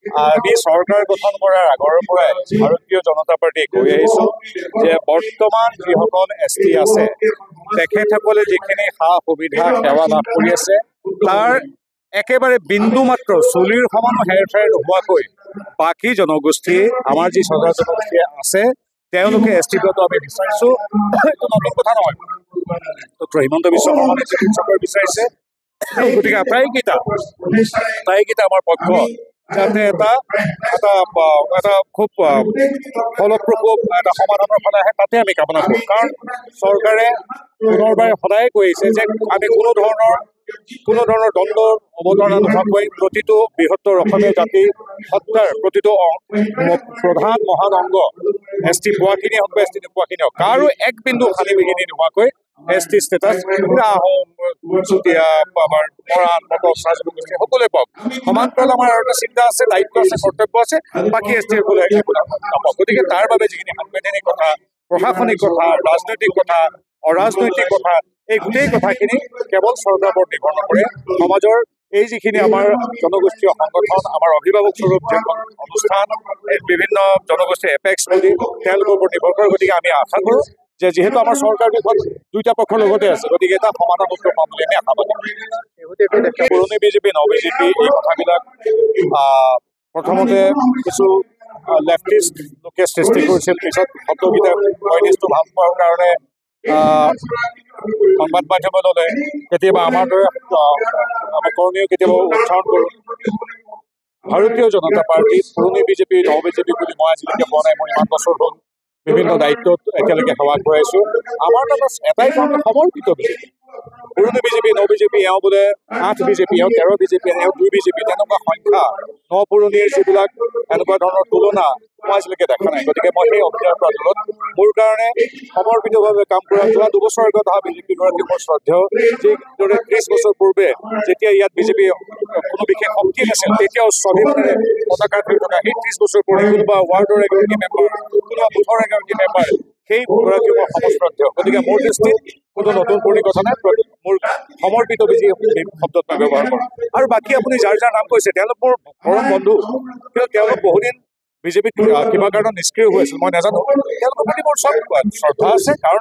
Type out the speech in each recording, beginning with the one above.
আমি চৰকাৰ গঠন কৰাৰ আগৰ পৰাই ভাৰতীয় জনতা পাৰ্টি কৈ আহিছো যে বৰ্তমান যিসকল ST আছে তেখেতসকলে যিখিনি সা সুবিধা সেৱা লাভ কৰি আছে তাৰ একেবাৰে বিন্দু মাত্ৰ চুলিৰ সমানো হেৰফেৰ নোহোৱাকৈ বাকী জনগোষ্ঠী আমাৰ যি চৰকাৰ জনগোষ্ঠী আছে তেওঁলোকে ST টো আমি বিচাৰিছো। এইটো নতুন কথা নহয়, ডক্টৰ হিমন্ত বিশ্ব শৰ্মা নেতৃত্বই বিচাৰিছে। গতিকে প্ৰায়কেইটা আমাৰ পক্ষ যাতে এটা খুব ফলপ্ৰসূ এটা সমাধানৰ ফালে আহে তাতে আমি কামনা কৰোঁ। কাৰণ চৰকাৰে পুনৰবাৰ সদায় কৈ আহিছে যে আমি কোনো ধৰণৰ দ্বন্দ্বৰ অৱতাৰণা নোহোৱাকৈ প্ৰতিটো বৃহত্তৰ অসমীয়া জাতি সত্তাৰ প্ৰতিটো প্ৰধান মহান অংগ ST পোৱাখিনি হওক বা ST নোপোৱাখিনি হওক কাৰো এক বিন্দু খালি বিঘিনি নোহোৱাকৈ ST ষ্টেটাছ আহোম চুতীয়া আমাৰ মৰাণ মটক চাহ জনগোষ্ঠী সকলোৱে পাওক। সমান্তৰাল আমাৰ আৰু এটা চিন্তা আছে, দায়িত্ব আছে, কৰ্তব্য আছে, বাকী ST সকলে নাপাওক। গতিকে তাৰ বাবে যিখিনি সাংবিধানিক কথা, প্ৰশাসনিক কথা, ৰাজনৈতিক কথা, অৰাজনৈতিক কথা, এই গোটেই কথাখিনি কেৱল চৰকাৰৰ ওপৰত নিৰ্ভৰ নকৰে। সমাজৰ এই যিখিনি আমাৰ জনগোষ্ঠীয় সংগঠন, আমাৰ অভিভাৱক স্বৰূপ যিখন অনুষ্ঠান, বিভিন্ন জনগোষ্ঠীৰ এপেক্স বডি তেওঁলোকৰ ওপৰত নিৰ্ভৰ কৰে। গতিকে আমি আশা কৰোঁ যে যিহেতু আমাৰ চৰকাৰ দুখন দুইটা পক্ষৰ লগতে আছে, গতিকে এটা সমাধান সূত্ৰ পাম বুলি আমি আশাবাদী। পুৰণি বিজেপি নৱ বিজেপি এই কথাবিলাক প্ৰথমতে কিছু লেফটিষ্ট লোকে সৃষ্টি কৰিছিল, পিছত শব্দকেইটা ভইচটো ভাল পোৱাৰ কাৰণে সংবাদ মাধ্যমলৈ কেতিয়াবা আমাৰ দৰে আমাৰ কৰ্মীও কেতিয়াবা উচ্চাৰণ কৰোঁ। ভাৰতীয় জনতা পাৰ্টি পুৰণি বিজেপি নৱ বিজেপি বুলি মই আজিলৈকে কোৱা নাই। মই ইমান বছৰ হ'ল বিভিন্ন দায়িত্বত এতিয়ালৈকে সেৱা কৰাইছোঁ। আমাৰ লগত এটাই কাম, সমৰ্পিত বিজেপি। পুৰণি বিজেপি নৱ বিজেপি এওঁ বোলে 8 বিজেপি, এওঁ 13 বিজেপি, এওঁ 2 বিজেপি, তেনেকুৱা সংখ্যা ন পুৰণিৰ যিবিলাক এনেকুৱা ধৰণৰ তুলনা মই আজিলৈকে দেখা নাই। গতিকে মই সেই অভিযানৰ পৰা দূৰত মোৰ কাৰণে সমৰ্পিতভাৱে কাম কৰা যোৱা 2 বছৰ আগত অহা বিজেপিগৰাকী মোৰ শ্ৰদ্ধেয়, যিদৰে 30 বছৰ পূৰ্বে যেতিয়া ইয়াত বিজেপি কোনো বিশেষ শক্তি নাছিল তেতিয়াও স্বাধীনতাৰে পতাকা ধৰি থকা সেই 30 বছৰ পূৰ্বে কোনোবা ৱাৰ্ডৰ এগৰাকী মেম্বাৰ, কোনোবা বুথৰ এগৰাকী মেম্বাৰ, সেইগৰাকী মোৰ সমশ্ৰদ্ধেয়। গতিকে মোৰ দৃষ্টিত কোনো নতুন পুৰণি কথা নাই, মোৰ সমৰ্পিত বিজেপি শব্দত মই ব্যৱহাৰ কৰোঁ। আৰু বাকী আপুনি যাৰ নাম কৈছে তেওঁলোক মোৰ পৰম বন্ধু, কিন্তু তেওঁলোক বহুদিন বিজেপিত কিবা কাৰণত নিষ্ক্ৰিয় হৈ আছিল, মই নাজানো। তেওঁলোকৰ প্ৰতি মোৰ চব শ্ৰদ্ধা আছে, কাৰণ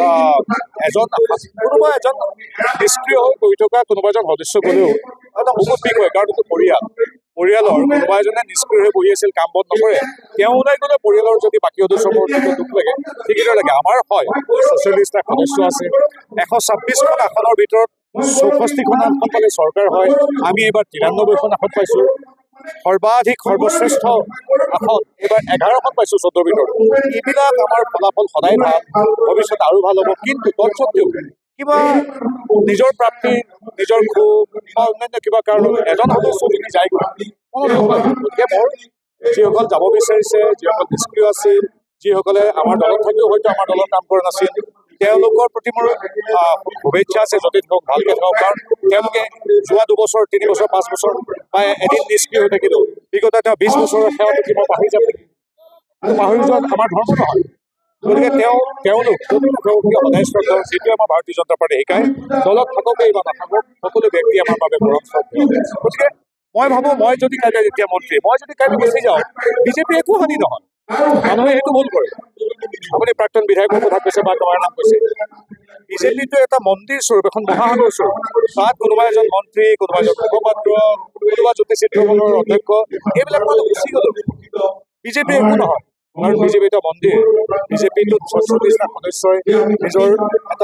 কোনোবা এজন নিষ্ক্ৰিয় হৈ বহি থকা কোনোবা এজন সদস্য গ'লেও এটা বহুত বিষয়, কাৰণ এইটো পৰিয়ালৰ কোনোবা এজনে নিষ্ক্ৰিয় হৈ বহি আছিল, কাম বন নকৰে, তেওঁ ওলাই গ'লে পৰিয়ালৰ যদি বাকী সদস্যবোৰ দুখ লাগে, ঠিকেদৰে লাগে। আমাৰ হয় ছচিয়েলিষ্ট সদস্য আছে, 126খন আসনৰ ভিতৰত 64খন আসন পালে চৰকাৰ হয়। আমি এইবাৰ 93খন আসন পাইছোঁ, সৰ্বাধিক সৰ্বশ্ৰেষ্ঠ আসন এইবাৰ 11খন পাইছোঁ 14ৰ ভিতৰত। এইবিলাক আমাৰ ফলাফল সদায় ভাল, ভৱিষ্যত আৰু ভাল হ'ব। কিন্তু তৎসত্বেও কিবা নিজৰ প্ৰাপ্তি, নিজৰ ক্ষোভ বা অন্যান্য কিবা কাৰণত এজন সদস্য যদি যায়, গতিকে মোৰ যিসকল যাব বিচাৰিছে, যিসকল নিষ্ক্ৰিয় আছিল, যিসকলে আমাৰ দলত থাকিও হয়তো আমাৰ দলত কাম কৰা নাছিল, তেওঁলোকৰ প্ৰতি মোৰ শুভেচ্ছা আছে। যদি ধৰক ভালকৈ থাকক, কাৰণ তেওঁলোকে যোৱা 2 বছৰ, 3 বছৰ, 5 বছৰ বা এদিন নিষ্ক্ৰিয় হৈ থাকিলেও বিগত তেওঁ 20 বছৰৰ সেৱাটো কি মই পাহৰি যাব লাগিব? পাহৰি যোৱাত আমাৰ ধৰ্ম নহয়। গতিকে তেওঁলোক সদায় শ্ৰদ্ধা, যিটোৱে আমাৰ ভাৰতীয় জনতা পাৰ্টি শিকায়, দলত থাককেই বা নাথাকক সকলো ব্যক্তি আমাৰ বাবে পৰম শ্ৰদ্ধেয়। গতিকে মই ভাবোঁ, মই যদি কাইলৈ যেতিয়া মন্ত্ৰী, মই যদি কাইলৈ গুচি যাওঁ, বিজেপি একো হানি নহয়। মানুহে সেইটো ভুল কৰে। আপুনি প্ৰাক্তন বিধায়কৰ কথা কৈছে বা তোমাৰ নাম কৈছে, বিজেপিটো এটা মন্দিৰ স্বৰূপ, এখন মহাসাগৰ স্বৰূপ। তাত কোনোবা এজন মন্ত্ৰী, কোনোবা এজন মুখপাত্ৰ, কোনোবা জ্যোতিষিদ্ৰমণ্ডলৰ অধ্যক্ষ, এইবিলাক মানুহ গুচি গ'ল, বিজেপি একো নহয়। কাৰণ বিজেপি এটা মন্দিৰ, বিজেপিটোত 46টা সদস্যই নিজৰ এটা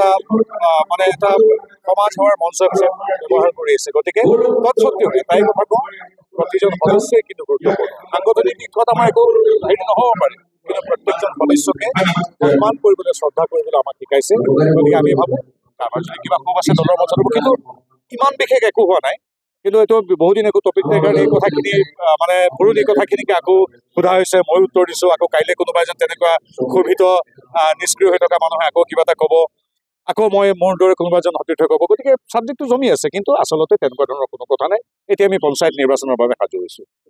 সমাজ সেৱাৰ মঞ্চ হিচাপে ব্যৱহাৰ কৰি আছে। গতিকে তৎসত্বেও এটাই কথা কওঁ, প্ৰতিজন সদস্যই কিন্তু গুৰুত্বপূৰ্ণ। সাংগঠনিক দিশত আমাৰ একো হেৰি নহ'ব পাৰে, কিন্তু প্ৰত্যেকজন সদস্যকে সন্মান কৰিবলৈ, শ্ৰদ্ধা কৰিবলৈ আমাক শিকাইছে। গতিকে আমি ভাবোঁ আমাৰ যদি কিবা ক্ষোভ আছে দলৰ মাজত, কিন্তু ইমান বিশেষ একো হোৱা নাই। কিন্তু এইটো বহুদিন একো টপিক নাই কাৰণে এই কথাখিনি পুৰণি কথাখিনিকে আকৌ সোধা হৈছে, মই উত্তৰ দিছোঁ। আকৌ কাইলৈ কোনোবা এজন তেনেকুৱা ক্ষোভিত নিষ্ক্ৰিয় হৈ থকা মানুহে আকৌ কিবা এটা ক'ব, আকৌ মই মোৰ দৰে কোনোবা এজন সতীৰ্থ ক'ব। গতিকে ছাবজেক্টটো জমি আছে, কিন্তু আচলতে তেনেকুৱা ধৰণৰ কোনো কথা নাই। এতিয়া আমি পঞ্চায়ত নিৰ্বাচনৰ বাবে সাজু হৈছোঁ।